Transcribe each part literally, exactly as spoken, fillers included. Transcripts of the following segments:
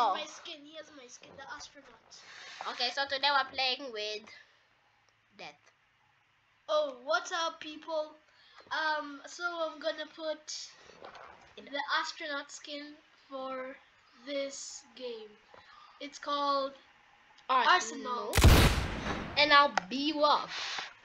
go. My skin. Here's my skin. The astronaut. Okay, so today we're playing with Death. Oh, what's up, people? Um, so I'm gonna put the astronaut skin for this game. It's called Arsenal. And I'll be you up.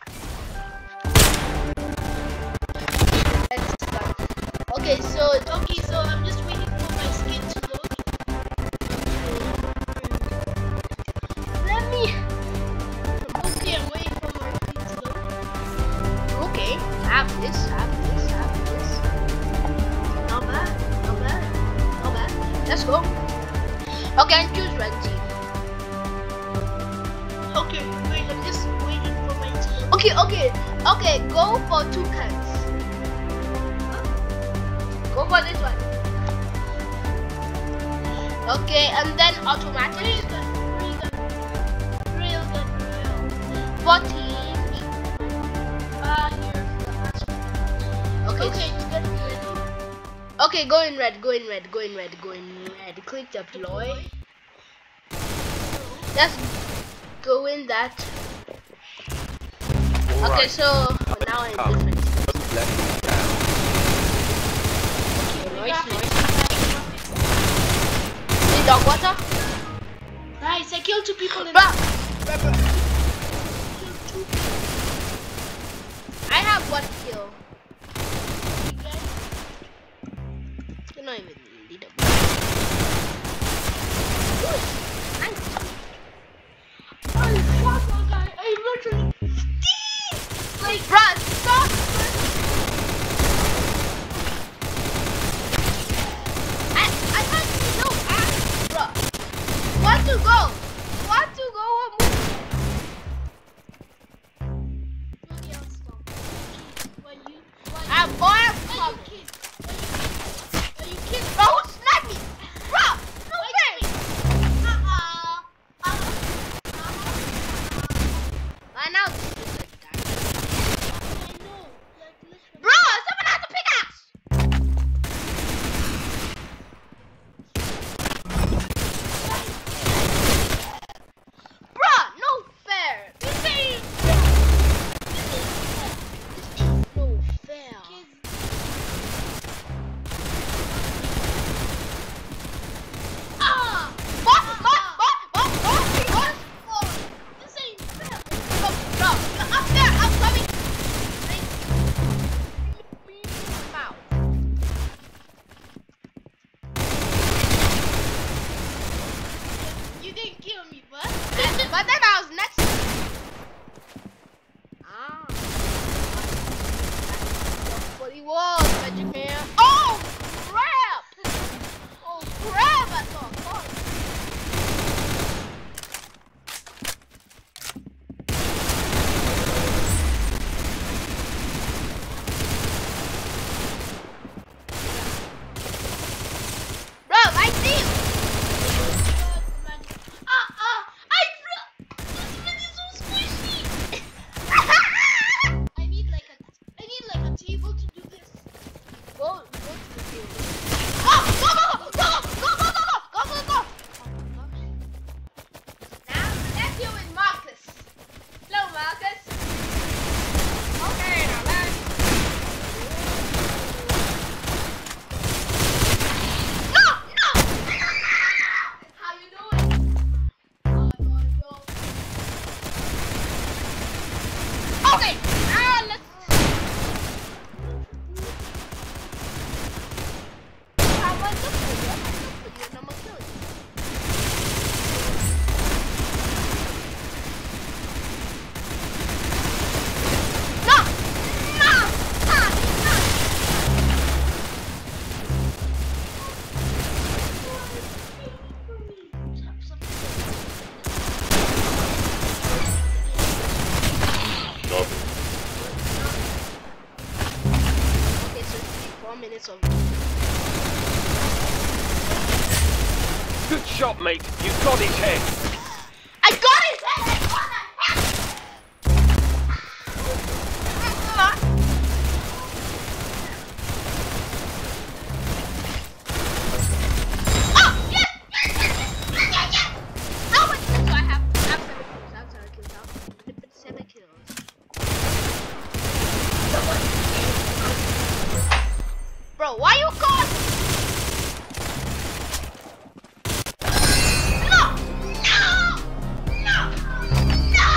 Let's start. Okay, so Okay, so I'm just waiting for my skin to load. let me. Okay, I'm waiting for my skin to load. Okay, have this, have this, have this. Not bad, not bad, not bad. Let's go. Okay, and choose red team. Okay, wait, I'm just waiting for my skin. Okay, okay, okay. Go for two cans. Go for this one. Okay, and then automatic. Real gun, real gun, real gun. fourteen. Ah, here's the astronaut. Okay. Okay, it's getting ready. Okay, go in red, go in red, go in red, go in red. Click deploy. Let's go in that. All Okay, right. so now in Come. different. Don't let me down. Noise, noise. Need dog water? Nice, I killed two people in Bah! killed two people. I have one kill. You guys. You're not even leader. Nice. I shot that guy. I literally Like, bruh, stop! I, I can't see no ass, bruh. Want to go? Want to go or move? Okay, I'll stop. Why you? Why you? I'm boy Why from you kid? Why you kid? Bro, who sniped me? Bro, no way! Uh-uh. Uh-uh. Right now, this is like that. I know. Like, literally. Bro, someone has a pickaxe! Bro, no fair! This ain't fair! This ain't no fair! Kids. Ah! What? What? What? What? What? What? What? This ain't fair. Bro, bro, you're up there! I'm coming! Thank you. Wow. You didn't kill me, but. But then I was next to you. Ah. But he was, Benjamin. Oh, crap! Oh, crap! I thought. Fuck. Bro, I see you! Ah, ah, I fr- this man is so squishy. I need like a, I need like a table to do this. Go, go to the field. Oh, go, go, go, go, go, go, go, go, go, go. Now, let's deal with Marcus. Hello, Marcus. Okay, now let's. No, no. How you doing? Okay, now let's. How about this for you? I'm gonna look for you and I'm gonna kill you. No! No! No! No! Okay, so four minutes of. Good shot, mate. You got his head. I got his head! I got his head! Oh, yes! Yes! Yes! Yes! bro. Why you caught? No! No! No! No!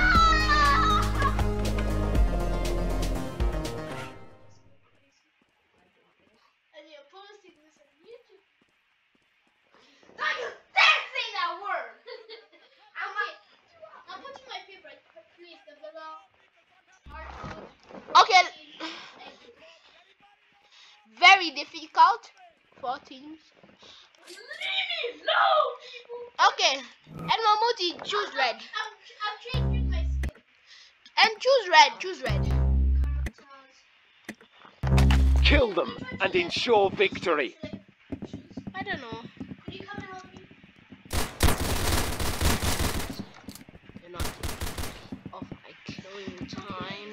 And you're posting this on YouTube. No, you didn't say that word. I'm like, I'm putting my favorite. Please, the villa. Okay. Very difficult for teams. No! Okay. And Mamuti, choose red. I'm, I'm changing my skin. And choose red. Choose red. Kill them and ensure victory. I don't know. Could you come and help me? You're not off my killing time.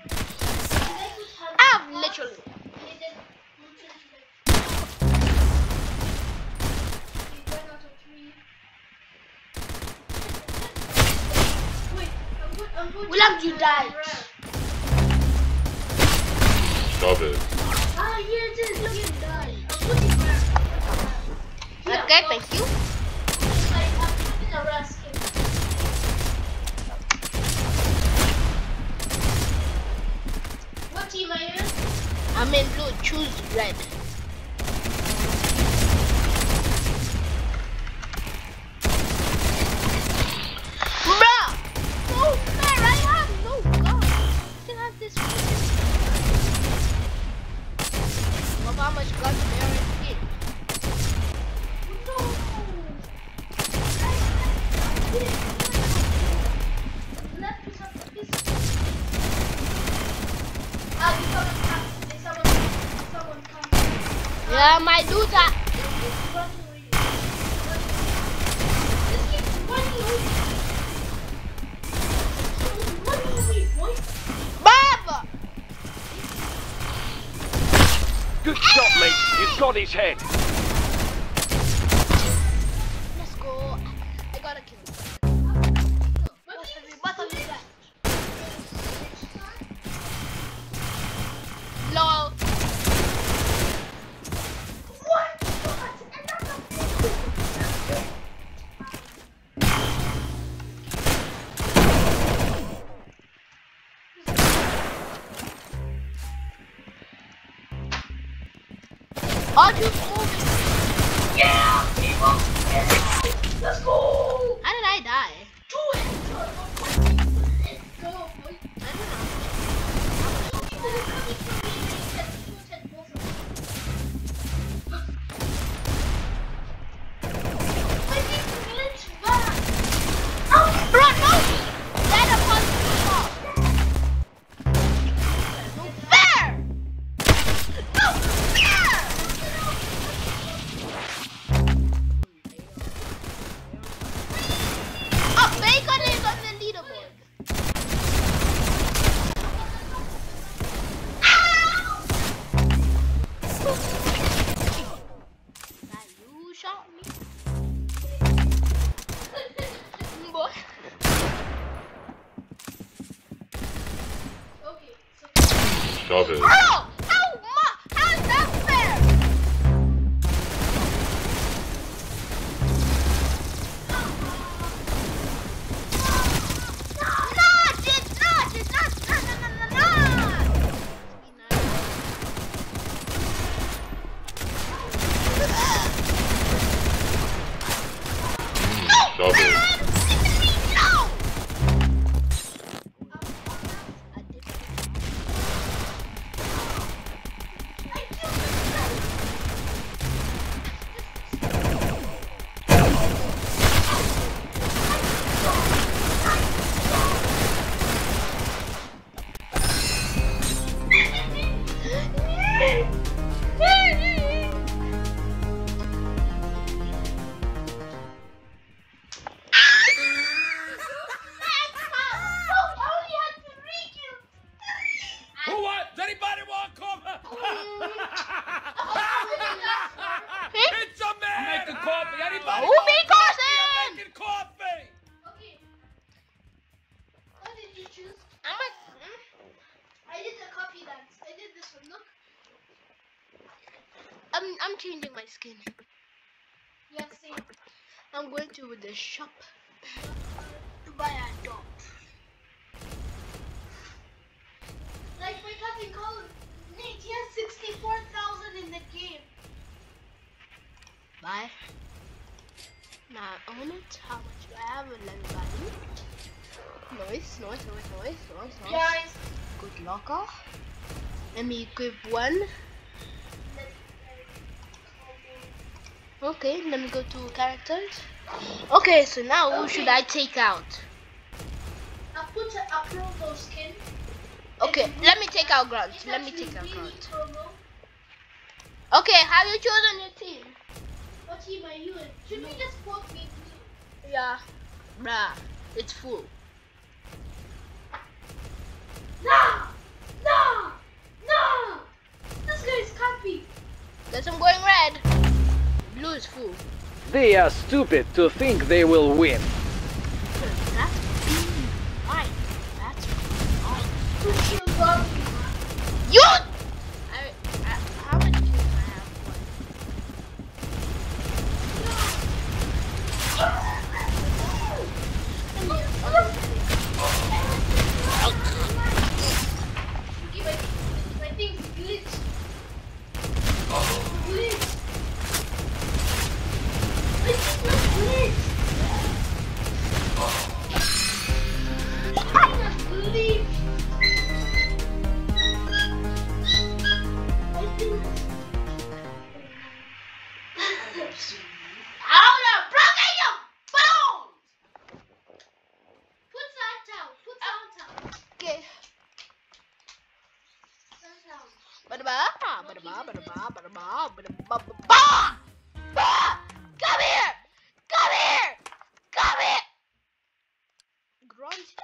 I'm literally. William, you died. Stop it. Ah, yeah, just look at that. I'm putting my. Okay, thank you. Like, I'm putting a red skin. What team are you in? I'm in blue. Choose red. Bruh! No fair, I have no gun. I still have this one. Look how much guns there are in the game. No. Let's do something. This. Ah, you come and come. If someone, someone come. Yeah, my dude. Running away. Just keep running away. Running away, boy. Baba! Good shot, mate. You've got his head. Let's go. I gotta kill him. Lol. Are you moving? Yeah, people. Let's go. How did I die? Do it. Let's go, boy. I don't know. People are coming to me and they said, you said both of them. I need to glitch back. Oh, bro, no! That upon the no fair! No fair! Oh, Bacon is on the leaderboard. That you shot me? Boy. Okay, so Stop it. Oh! How much? How is that fair? No, did not, did not, no, no, no, no, no. Stop it. No! Ah! I'm I'm changing my skin. Yeah, same. I'm going to the shop To buy a dog. Like my cousin called Nate, he has sixty-four thousand in the game. Bye. Now on it. How much do I have? Let me buy it. Nice, nice, nice, nice, nice, nice. Guys, Good locker. Let me equip one. Okay, let me go to characters. Okay, so now who should I take out? I'll put a upload those skin. Okay, let me take out Grant. Let me take out Grant. Okay, have you chosen your team? What team are you in? Should we just quote me? Yeah. Bruh, it's full. No! No! No! This guy is comfy. Guess I'm going red. Blue is full. They are stupid to think they will win. That's fine. That's fine. Who killed Bobby? You! I, I, how many kills do I have? Okay, my, my thing's glitched. Glitched. My thing was glitched. My thing was glitched. My thing was... Ahora, broken your bones! Put that down. Put that down. Okay. That down. Ba-da-ba, ba-da-ba, ba-da-ba, ba-da-ba, ba-da-ba, ba-ba. Ba! Come here! Come here! Come here! Grunt.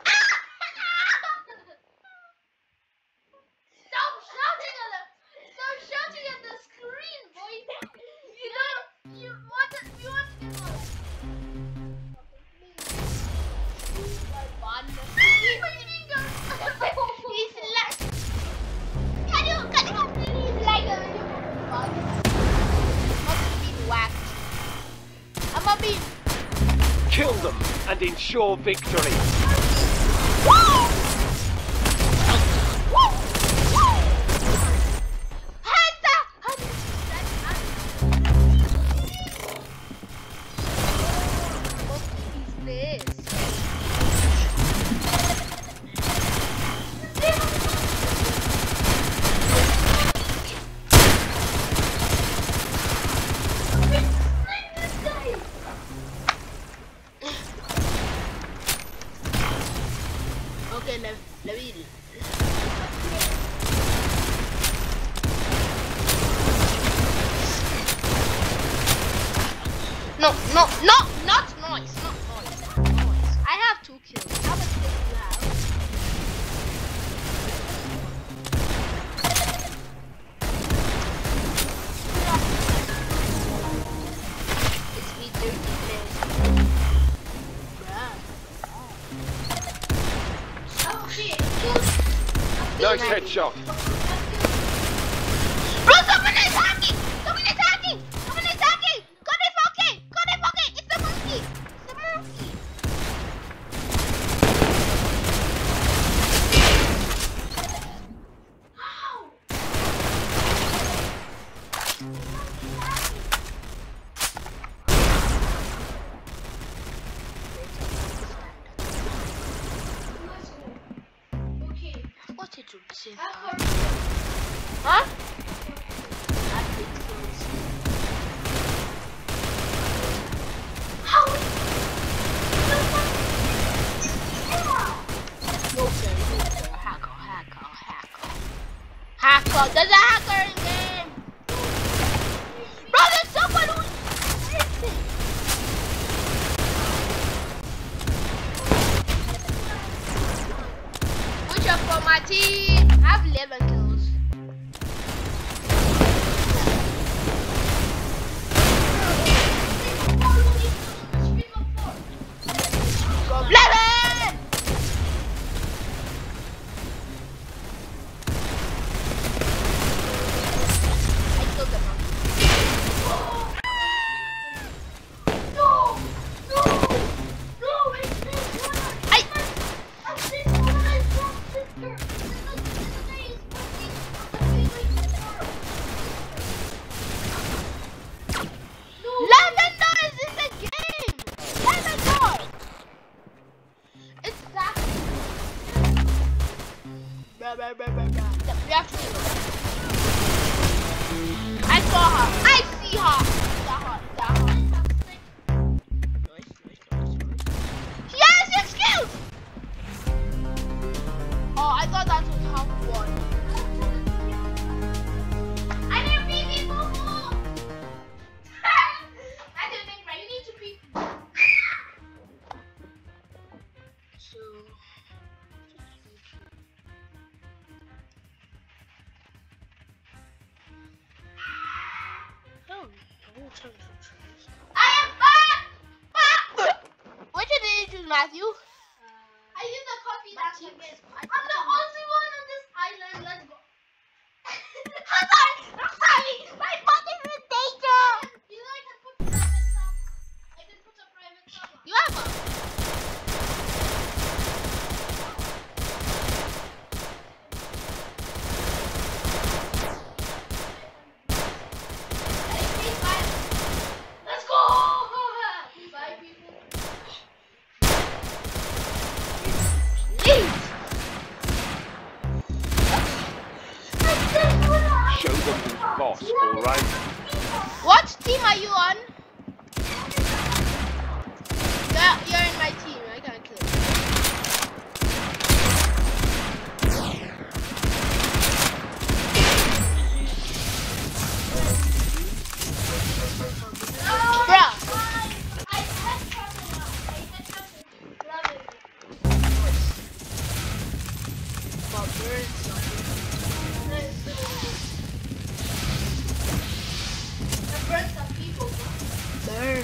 Stop shouting at the Stop shouting at the screen, boy. You know you want to you want to get one. One. He's like Can you can you he's like a I'm being whacked. I'm a bean. Kill them and ensure victory. What is this? this guy. Okay, let, let me. No, no, no, not noise, not noise, not noise. I have two kills. How much kills do you have? It's me dirty players. Bruh. Oh shit. Nice headshot. Bro, someone is hacking! Someone is hacking! Someone is hacking! Go to Foke! Go to Foke! It's the monkey! It's the monkey! Ow. Okay. What did you say? I've heard Huh? How? No sir, no sir. Hacker, hacker, hacker. Hacker! There's a hacker in game! Bro, there's someone who's missing! Push up for my team! I have eleven kills. I am back! Back! Which one did you choose, Matthew? I use the coffee dance again. I'm the only one on this island. Let's go. I'm sorry. I'm sorry. My phone is in danger. You know I can put private stuff. I can put a private server. You have a. Let's go. Bye, people. Show them who's boss, alright? What team are you on? You're, you're in my team. I can't kill you. Bruh. I had trouble now. I had trouble. Love it. I burned some people. Burn.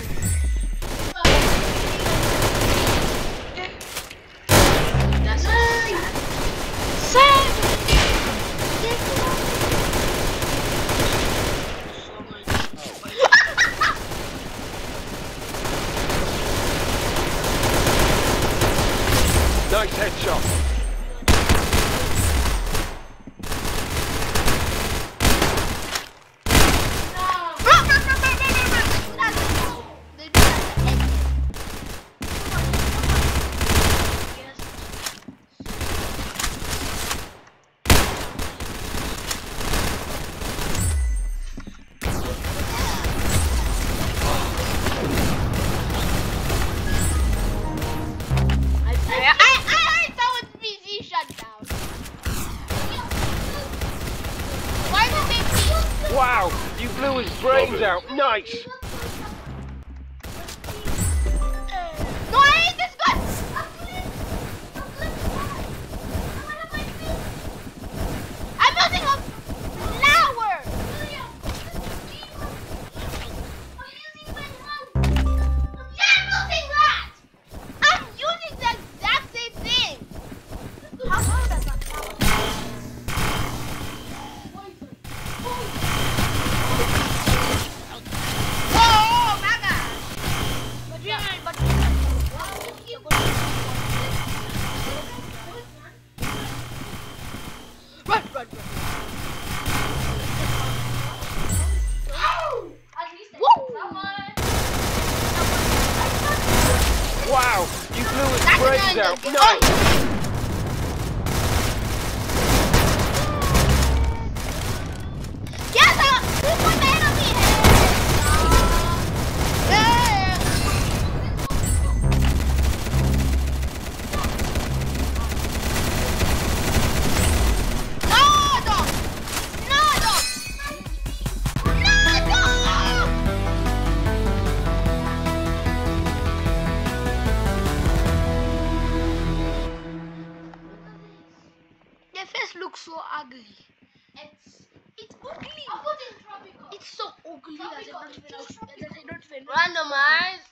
That's so sad. Sad. Nice headshot. Wow, you blew his brains out. Nice. No, I hate this gun. I'm using a flower. I'm using the exact same thing. How hard is that flower? Oh, my God. But yeah, but run, run, run. At least I Woo! got someone. Wow, you blew his That's brains another out. good- Nice. Oh. Yes, I this one the enemy. Yeah. No, dog. No, dog. No, dog. Your face looks so ugly. It's It's ugly. I'll put in tropical. It's so ugly that I don't even know. That I don't even know. Randomize.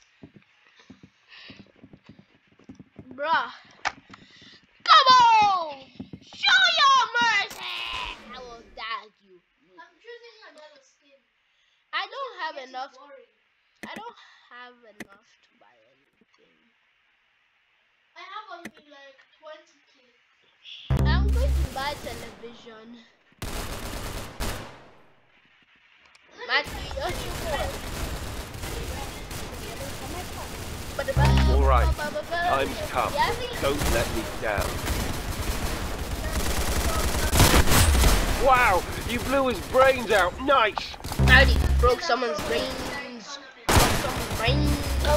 Bruh. Come on! Show your mercy! I will tag you. I'm choosing another skin. I don't have It's enough. boring. I don't have enough to buy anything. I have only like twenty K. I'm going to buy television. Matthew, you're stupid. All right, time's come. Don't let me down. Wow, you blew his brains out. Nice. I already broke someone's brains. Broke someone's brains.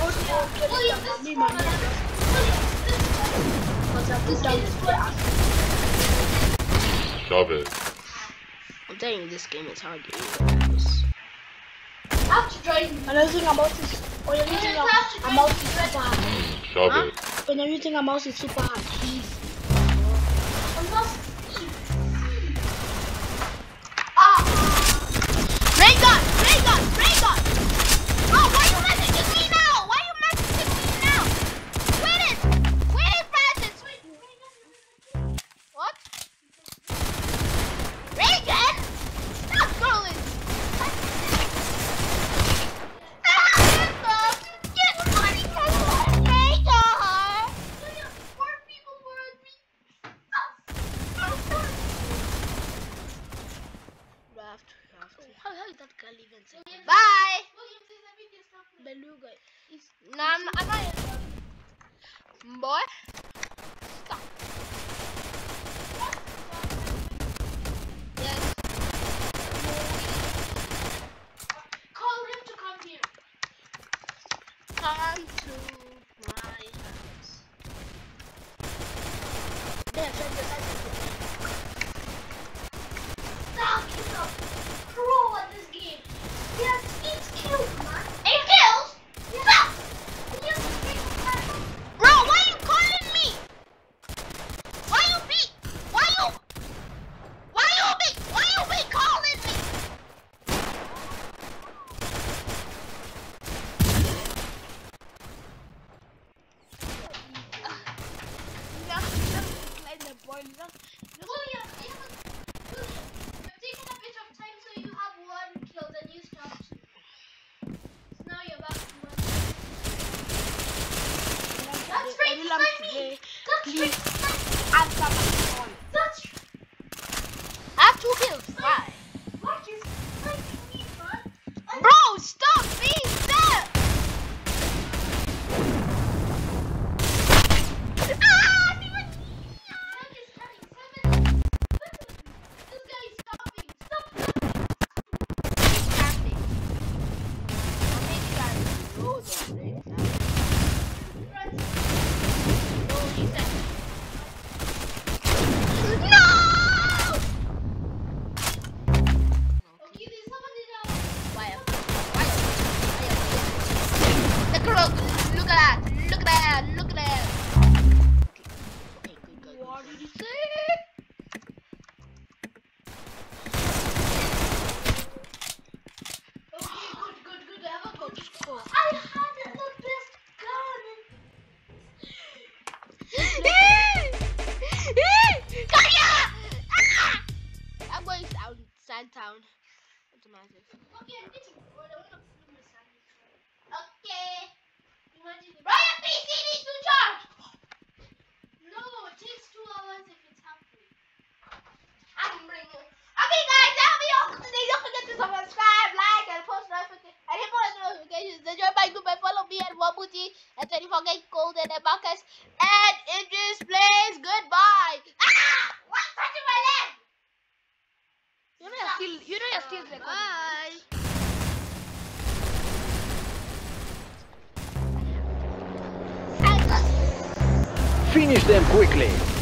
Shove it. I'm telling you, this game is hard to use. I have to join. When you're using a mouse, it's, when you're using a, a mouse, it's super hard. Shove Huh? it. When you're using a mouse, it's super hard. I'm not. Ah! Ray gun! Ray gun! Ray gun! that girl even say Bye. Beluga is No, I'm not. I'm not. Boy, stop. Yes. Call him to come here. Come to my house. there, so the Stop, he's a pro at this game. He has eight kills, man. Eight kills? Stop! He has eight kills. Bro, why you calling me? Why you be? Why you? Why you be? Why you be calling me? William, William, William, you've taken a bit of time, so you have one kill, then you stop two. So now you're back to one. That's right, Smiley! That's right, answer my phone. That's I have two kills. Why? Mark is sniping me, man. And Bro, stop being there. Mark is having seven. This guy is stopping. Stop Camping. I'll make you guys load of this. Oh, he said. No! Okay, there's somebody down. Why? Why? The girl, look at that! Look at that! Look at that! Okay, okay, good, good, good. What did you say? Okay, good, good, good. I have a good Score. I had the best gun. I'm going down Sandtown. Automatic. Okay, I'm getting bored. I want to film the sandwich. Okay. Imagine if Ryan P C needs to charge. No, it takes two hours if it's halfway. I'm bringing. Okay, guys, that'll be all for today. Don't forget to subscribe, like, and post notifications, and hit post notifications. And join my group and follow me at Wabuti and twenty-four Gate Golden and Marcus. And in this place, goodbye. Ah! What's touching my leg? You know you're still, you know you're still recording. Bye. Finish them quickly.